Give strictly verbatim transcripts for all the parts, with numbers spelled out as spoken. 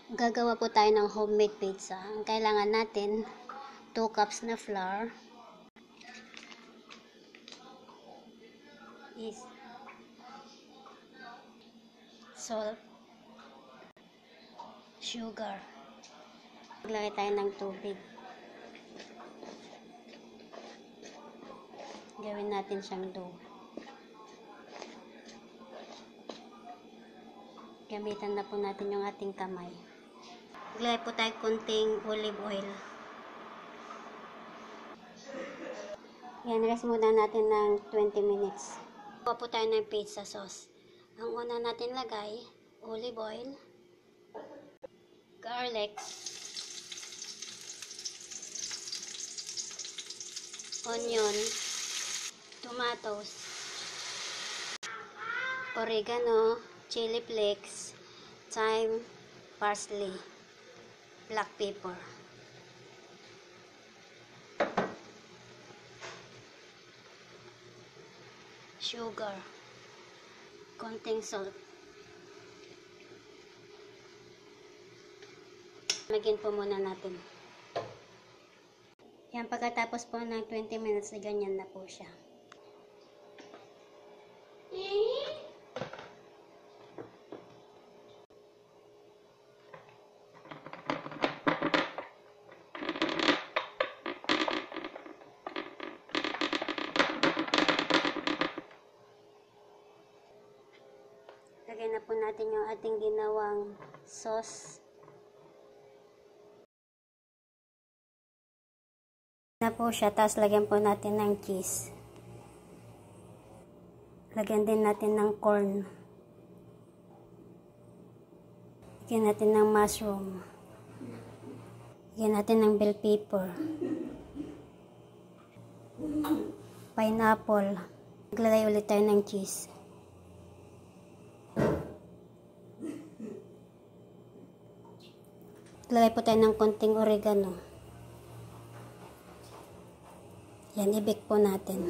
Gagawa po tayo ng homemade pizza. Ang kailangan natin, two cups na flour, is salt, sugar. Maglagay tayo ng tubig. Gawin natin siyang dough. Gamitan na po natin yung ating kamay. Maglagay po tayo konting olive oil. Yan, rest muna natin ng twenty minutes. Kuha po tayo ng pizza sauce. Ang una natin lagay, olive oil, garlic, onion, tomatoes, oregano, chili flakes, thyme, parsley, black pepper. Sugar, konting salt. Lagyan po muna natin. Yan, pagkatapos po ng twenty minutes, na ganyan na po siya. Lagyan na po natin yung ating ginawang sauce. Na po siya, tapos lagyan po natin ng cheese. Lagyan din natin ng corn. Lagyan natin ng mushroom. Lagyan natin ng bell pepper. Pineapple. Maglagay ulit tayo ng cheese. Lagay po tayo ng konting oregano. Yan, i-bake po natin.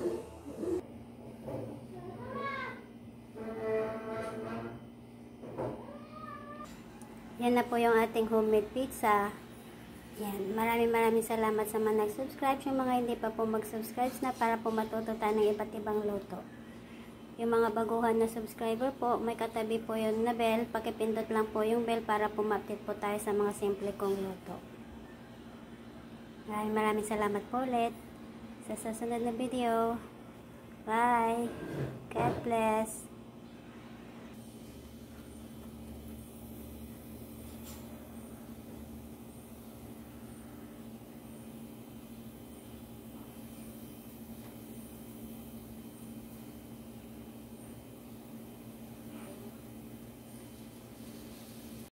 Yan na po yung ating homemade pizza. Yan, maraming maraming salamat sa mga nag-subscribe. Yung mga hindi pa po mag-subscribe na para po matuto tayo ng iba't ibang luto. Yung mga baguhan na subscriber po, may katabi po yung na bell. Pakipindot lang po yung bell para po ma-update po tayo sa mga simple kong luto. Maraming maraming salamat po ulit sa susunod na video. Bye! God bless!